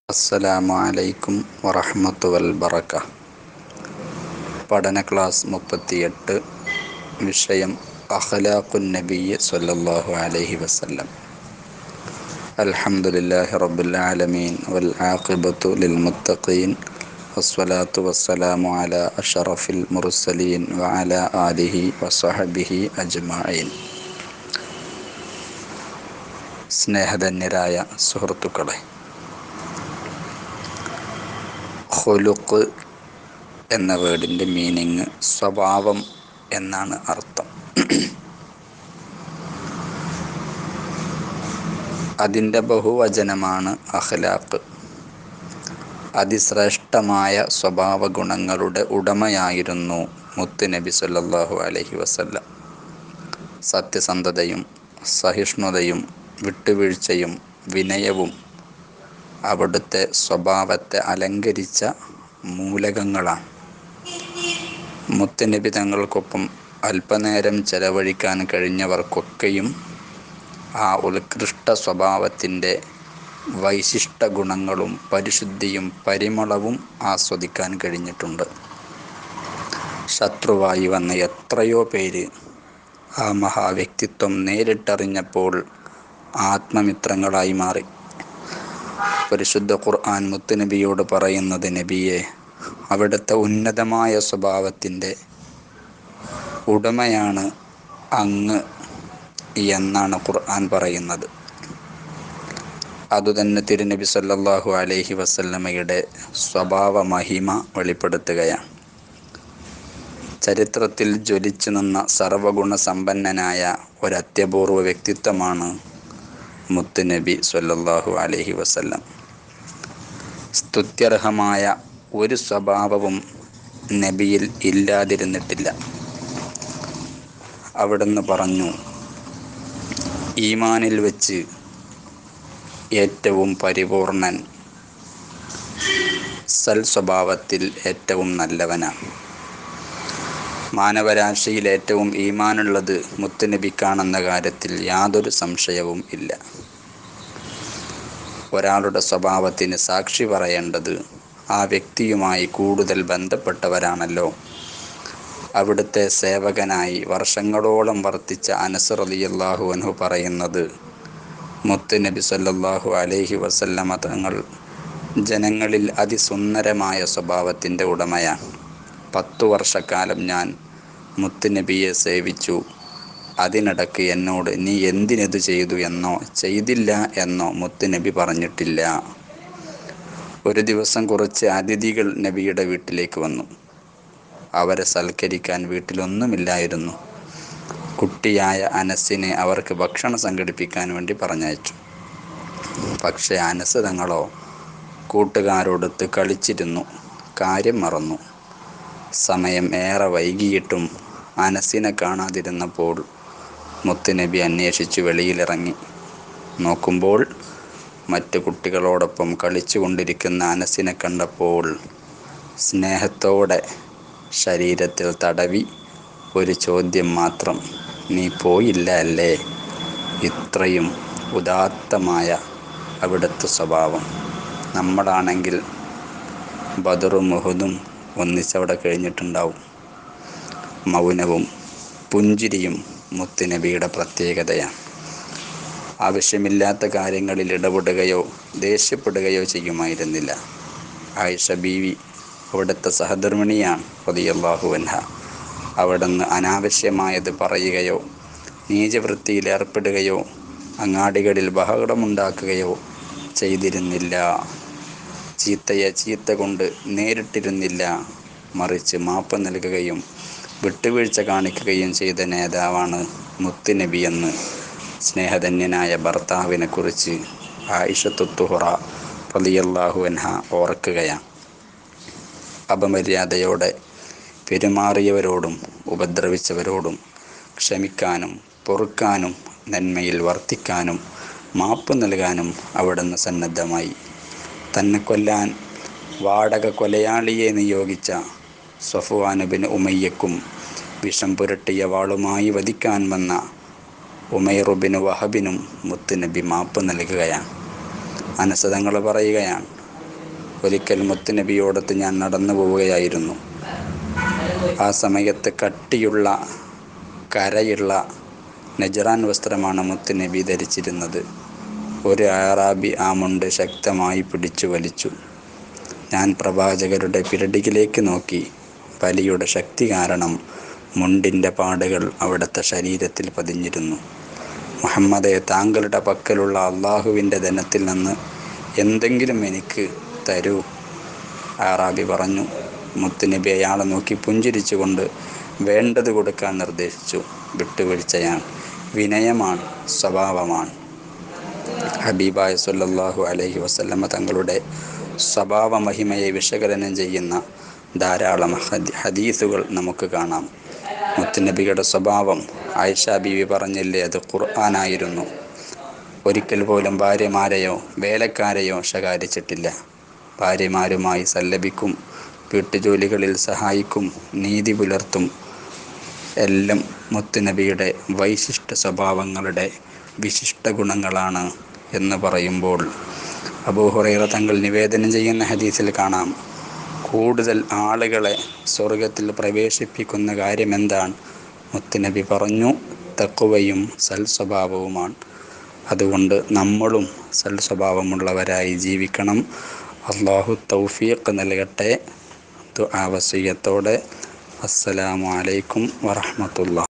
അസ്സലാമു അലൈക്കും വറഹ്മത്തുൽ ബറക. പഠന ക്ലാസ് 38. വിഷയം അഖ്ലാഖുൻ നബിയ്യ് സ്വല്ലല്ലാഹു അലൈഹി വസല്ലം. അൽഹംദുലില്ലാഹി റബ്ബിൽ ആലമീൻ വൽ ആഖിബത്തു ലിൽ മുത്തഖീൻ വസ്സലാത്തു വസ്സലാമു അലാ അഷ്റഫിൽ മുർസലീൻ വഅലാ ആലിഹി വസ്വഹ്ബിഹി അജ്മഈൻ. സ്നേഹധന്യരായ സുഹൃത്തുക്കളെ, ഖുലുഖ് എന്ന വേർഡിൻ്റെ മീനിങ് സ്വഭാവം എന്നാണ് അർത്ഥം. അതിൻ്റെ ബഹുവചനമാണ് അഖ്ലാഖ്. അതിശ്രേഷ്ഠമായ സ്വഭാവ ഗുണങ്ങളുടെ ഉടമയായിരുന്നു മുത്തുനബി സല്ലല്ലാഹു അലൈഹി വസല്ലം. സത്യസന്ധതയും സഹിഷ്ണുതയും വിട്ടുവീഴ്ചയും വിനയവും അവിടുത്തെ സ്വഭാവത്തെ അലങ്കരിച്ച മൂലകങ്ങളാണ്. മുത്തുനബി തങ്ങൾക്കൊപ്പം അല്പനേരം ചെലവഴിക്കാൻ കഴിഞ്ഞവർക്കൊക്കെയും ആ ഉത്കൃഷ്ട സ്വഭാവത്തിൻ്റെ വൈശിഷ്ട ഗുണങ്ങളും പരിശുദ്ധിയും പരിമളവും ആസ്വദിക്കാൻ കഴിഞ്ഞിട്ടുണ്ട്. ശത്രുവായി വന്ന എത്രയോ പേര് ആ മഹാവ്യക്തിത്വം നേരിട്ടറിഞ്ഞപ്പോൾ ആത്മമിത്രങ്ങളായി മാറി. പരിശുദ്ധ ഖുർആൻ മുത്തുനബിയോട് പറയുന്നത്, നബിയെ, അവിടുത്തെ ഉന്നതമായ സ്വഭാവത്തിൻ്റെ ഉടമയാണ് അങ്ങ് എന്നാണ് ഖുർആൻ പറയുന്നത്. അതുതന്നെ തിരുനബി സല്ലല്ലാഹു അലൈഹി വസല്ലമയുടെ സ്വഭാവ മഹിമ വെളിപ്പെടുത്തുകയാണ്. ചരിത്രത്തിൽ ജ്വലിച്ചു നിന്ന സർവഗുണ സമ്പന്നനായ ഒരത്യപൂർവ വ്യക്തിത്വമാണ് മുത്തുനബി സല്ലല്ലാഹു അലൈഹി വസല്ലം. സ്തുത്യർഹമായ ഒരു സ്വഭാവവും നബിയിൽ ഇല്ലാതിരുന്നിട്ടില്ല. അവിടുന്ന് പറഞ്ഞു, ഈമാനിൽ വെച്ച് ഏറ്റവും പരിപൂർണൻ, സൽ സ്വഭാവത്തിൽ ഏറ്റവും നല്ലവനാണ്. മാനവരാശിയിൽ ഏറ്റവും ഈമാനുള്ളത് മുത്തുനബിക്കാണെന്ന കാര്യത്തിൽ യാതൊരു സംശയവും ഇല്ല. ഒരാളുടെ സ്വഭാവത്തിന് സാക്ഷി പറയേണ്ടത് ആ വ്യക്തിയുമായി കൂടുതൽ ബന്ധപ്പെട്ടവരാണല്ലോ. അവിടുത്തെ സേവകനായി വർഷങ്ങളോളം വർത്തിച്ച അനസ് റളിയല്ലാഹു അൻഹു പറയുന്നത്, മുത്തുനബി സല്ലല്ലാഹു അലൈഹി വസല്ലമ തങ്ങൾ ജനങ്ങളിൽ അതിസുന്ദരമായ സ്വഭാവത്തിൻ്റെ ഉടമയാണ്. 10 വർഷക്കാലം ഞാൻ മുത്തുനബിയെ സേവിച്ചു. അതിനിടക്ക് എന്നോട് നീ എന്തിനത് ചെയ്തു എന്നോ ചെയ്തില്ല എന്നോ മുത്തുനബി പറഞ്ഞിട്ടില്ല. ഒരു ദിവസം കുറച്ച് അതിഥികൾ നബിയുടെ വീട്ടിലേക്ക് വന്നു. അവരെ സൽക്കരിക്കാൻ വീട്ടിലൊന്നുമില്ലായിരുന്നു. കുട്ടിയായ അനസിനെ അവർക്ക് ഭക്ഷണം സംഘടിപ്പിക്കാൻ വേണ്ടി പറഞ്ഞയച്ചു. പക്ഷേ അനസ് തങ്ങളോ കൂട്ടുകാരോടൊത്ത് കളിച്ചിരുന്നു, കാര്യം മറന്നു. സമയം ഏറെ വൈകിയിട്ടും അനസിനെ കാണാതിരുന്നപ്പോൾ മുത്തുനബി അന്വേഷിച്ചു വെളിയിലിറങ്ങി. നോക്കുമ്പോൾ മറ്റു കുട്ടികളോടൊപ്പം കളിച്ചു കൊണ്ടിരിക്കുന്ന അനസിനെ കണ്ടപ്പോൾ സ്നേഹത്തോടെ ശരീരത്തിൽ തടവി ഒരു ചോദ്യം മാത്രം, നീ പോയില്ല അല്ലേ? ഇത്രയും ഉദാത്തമായ അവിടുത്തെ സ്വഭാവം. നമ്മളാണെങ്കിൽ ബദറും ഉഹുദും ഒന്നിച്ചവിടെ കഴിഞ്ഞിട്ടുണ്ടാവും. മൗനവും പുഞ്ചിരിയും മുത്തുനബിയുടെ പ്രത്യേകതയാണ്. ആവശ്യമില്ലാത്ത കാര്യങ്ങളിൽ ഇടപെടുകയോ ദേഷ്യപ്പെടുകയോ ചെയ്യുമായിരുന്നില്ല. ആയിഷ ബീവി അവിടുത്തെ സഹധർമ്മിണിയാണ് റളിയല്ലാഹു അൻഹ. അവിടുന്ന് അനാവശ്യമായത് പറയുകയോ നീചവൃത്തിയിൽ ഏർപ്പെടുകയോ അങ്ങാടികളിൽ ബഹളമുണ്ടാക്കുകയോ ചെയ്തിരുന്നില്ല. ചീത്തയെ ചീത്ത കൊണ്ട് നേരിട്ടിരുന്നില്ല. മറിച്ച് മാപ്പ് നൽകുകയും വിട്ടുവീഴ്ച കാണിക്കുകയും ചെയ്ത നേതാവാണ് മുത്തുനബിയെന്ന് സ്നേഹധന്യനായ ഭർത്താവിനെ കുറിച്ച് ആയിഷത്തു തുഹ്റ റളിയല്ലാഹു അൻഹ ഓർക്കുകയാണ്. അപമര്യാദയോടെ പെരുമാറിയവരോടും ഉപദ്രവിച്ചവരോടും ക്ഷമിക്കാനും പൊറുക്കാനും നന്മയിൽ വർത്തിക്കാനും മാപ്പ് നൽകാനും അവിടുന്ന് സന്നദ്ധമായി. തന്നെ കൊല്ലാൻ വാടക കൊലയാളിയെ നിയോഗിച്ച സഫ്വാൻ ഇബ്നു ഉമയ്യക്കും വിഷം പുരട്ടിയ വാളുമായി വധിക്കാൻ വന്ന ഉമൈർ ഇബ്നു വഹബിനും മുത്തുനബി മാപ്പ് നൽകുകയാണ്. അനസ് തങ്ങൾ പറയുകയാണ്, ഒരിക്കൽ മുത്തുനബിയോടൊത്ത് ഞാൻ നടന്നു പോവുകയായിരുന്നു. ആ സമയത്ത് കട്ടിയുള്ള കരയുള്ള നജ്റാൻ വസ്ത്രമാണ് മുത്തുനബി ധരിച്ചിരുന്നത്. ഒരു അറാബി ആ മുണ്ട് ശക്തമായി പിടിച്ചു വലിച്ചു. ഞാൻ പ്രവാചകരുടെ പിരടിയിലേക്ക് നോക്കി. വലിയുടെ ശക്തി കാരണം മുണ്ടിൻ്റെ പാടുകൾ അവിടുത്തെ ശരീരത്തിൽ പതിഞ്ഞിരുന്നു. മുഹമ്മദെ, താങ്കളുടെ പക്കലുള്ള അള്ളാഹുവിൻ്റെ ധനത്തിൽ നിന്ന് എന്തെങ്കിലും എനിക്ക് തരൂ, അറാബി പറഞ്ഞു. മുത്തുനബി അയാളെ നോക്കി പുഞ്ചിരിച്ചുകൊണ്ട് വേണ്ടത് കൊടുക്കാൻ നിർദ്ദേശിച്ചു. വിട്ടുവീഴ്ചയാണ്, വിനയമാണ്, സ്വഭാവമാണ്. ഹബീബായ സല്ലല്ലാഹു അലൈഹി വസല്ലമ തങ്ങളുടെ സ്വഭാവ മഹിമയെ വിശകലനം ചെയ്യുന്ന ധാരാളം ഹദീസുകൾ നമുക്ക് കാണാം. മുത്തുനബിയുടെ സ്വഭാവം ആയിഷ ബീവി പറഞ്ഞില്ലേ, അത് ഖുർആനായിരുന്നു. ഒരിക്കൽ പോലും ഭാര്യമാരെയോ വേലക്കാരെയോ ശകാരിച്ചിട്ടില്ല. ഭാര്യമാരുമായി സല്ലപിക്കും, വീട്ടുജോലികളിൽ സഹായിക്കും, നീതി പുലർത്തും. എല്ലാം മുത്തുനബിയുടെ വൈശിഷ്ട സ്വഭാവങ്ങളുടെ വിശിഷ്ട ഗുണങ്ങളാണ് എന്ന് പറയുമ്പോൾ അബൂ ഹുറൈറ തങ്ങൾ നിവേദനം ചെയ്യുന്ന ഹദീസിൽ കാണാം, കൂടുതൽ ആളുകളെ സ്വർഗത്തിൽ പ്രവേശിപ്പിക്കുന്ന കാര്യമെന്താണ്? മുത്തുനബി പറഞ്ഞു, തഖ്വയും സൽസ്വഭാവവുമാണ്. അതുകൊണ്ട് നമ്മളും സൽസ്വഭാവമുള്ളവരായി ജീവിക്കണം. അല്ലാഹു തൗഫീഖ് നൽകട്ടെ. ദുആ വസിയ്യത്തോടെ അസ്സലാമു അലൈക്കും വറഹ്മത്തുള്ളാഹി.